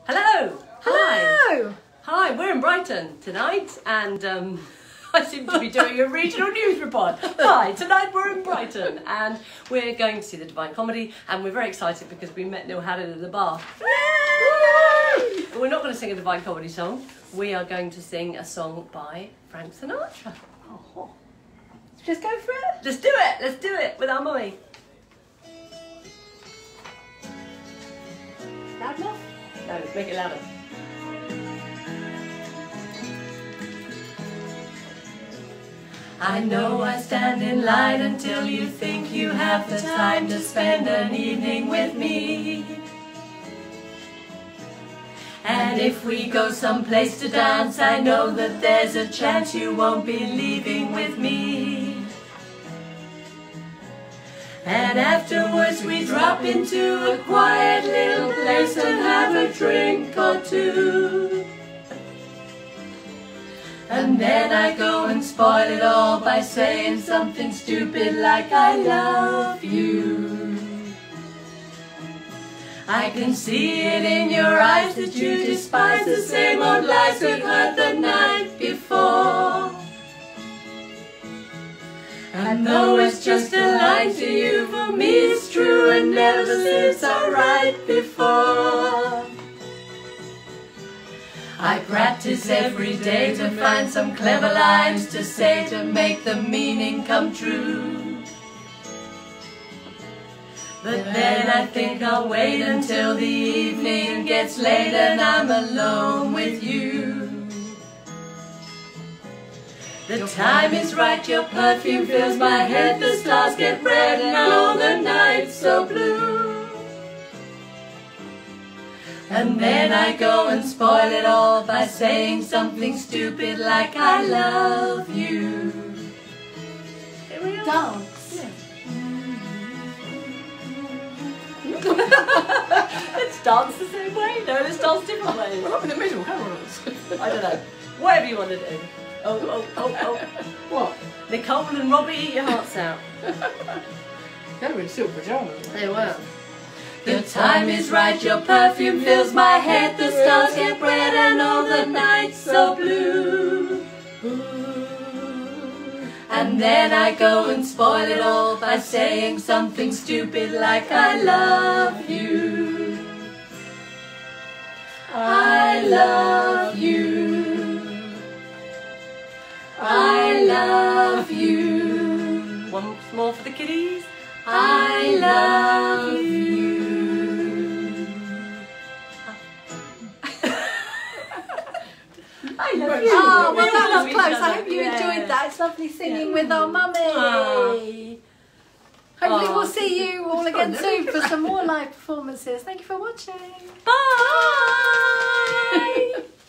Hello! Hello! Hi, we're in Brighton tonight and I seem to be doing a regional news report. Hi, tonight we're in Brighton and we're going to see the Divine Comedy and we're very excited because we met Neil Haddon at the bar. Yay! We're not going to sing a Divine Comedy song, we are going to sing a song by Frank Sinatra. Oh. Just go for it. Let's do it with our mummy. Loud enough? No, make it louder. I know I stand in line until you think you have the time to spend an evening with me. And if we go someplace to dance, I know that there's a chance you won't be leaving with me. And afterwards we drop into a quiet little place and have a drink or two. And then I go and spoil it all by saying something stupid like I love you. I can see it in your eyes that you despise the same old lies we've heard the night before. And though it's just a line to you, for me it's true and never seemed so right before. I practice every day to find some clever lines to say to make the meaning come true. But then I think I'll wait until the evening gets late and I'm alone with you. The time is right, your perfume fills my head, the stars get red and all the night's so blue. And then I go and spoil it all by saying something stupid like I love you. Dance. Yeah. Let's dance the same way. No, let's dance different ways. Well, I'm in the middle, how on? I don't know. Whatever you want to do. Oh. What? Nicole and Robbie, eat your hearts out. They were in silk pyjamas. They were. The time is right, your perfume fills my head, the stars get red and all the night's so blue. And then I go and spoil it all by saying something stupid like I love you. I love you. I love you. Once more for the kiddies. I love you. I love you. Oh, well, that love was each close. other. I hope you enjoyed that. It's lovely singing with our mummy. Aww. Hopefully Aww. we'll see you all again fun, soon for some more live performances. Thank you for watching. Bye.